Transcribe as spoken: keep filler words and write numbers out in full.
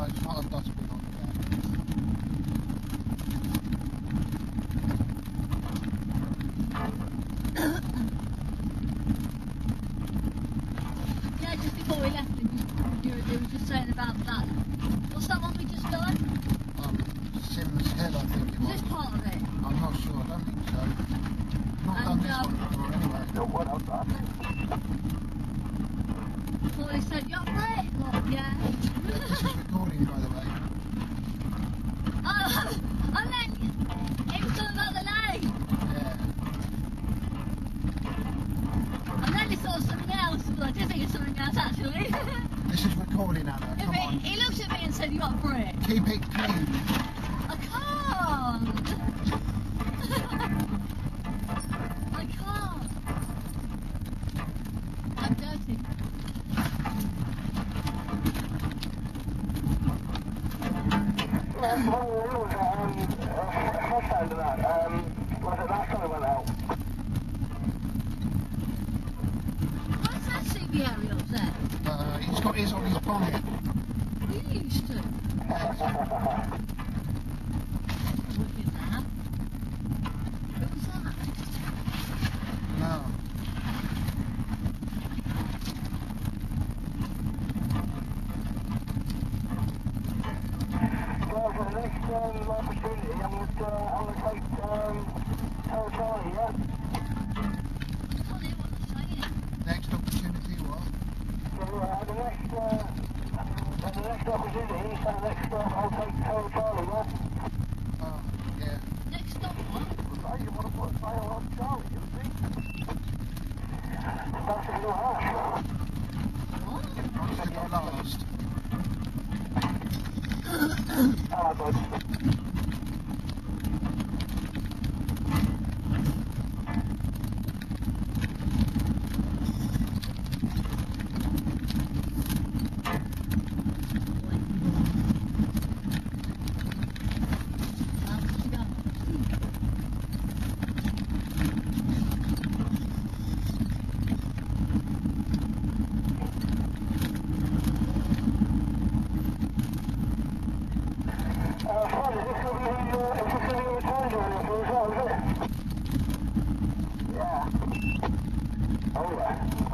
it's not a dustbin on there. Yeah, just before we left, you, you, you were just saying about that. What's that one we just done? Um, Sims Hill, I think it Is was. this part of it? I'm not sure, I don't think so. Not And, done this um, one before anyway. No, what else? Before they said, you're up for it? Well, yeah. This is recording, by the way. Oh, and then it was talking about the lane. Yeah. And then he saw something else, but I did think it's something else actually. This is recording, Anna, Yeah, come but on. he looked at me and said, you up for it? Keep it clean. I can't. I can't. I'm dirty. Yeah, well, it was, um, uh, first time to that, um, was it last time I went out? Where's that C B area up there? Uh, he's got his on his bonnet. We used to. Wicked man. What was that? No. Well, for the next um, opportunity, I'm going to, uh, I'm going to take, um, Tower Charlie, yeah? I can't hear what they're saying. Next opportunity, what? So, uh, the next, uh, at the next opportunity, so the next stop, I'll take Tower Charlie, yeah? Oh, yeah. Next stop, what? Well, you want to put a sail on Charlie, you see? That's in your house. What? On to the last. Ah, bud. Uh, Fred, is this going to be, uh, is this going to be a return journey for as well, is it? Yeah. Oh, yeah.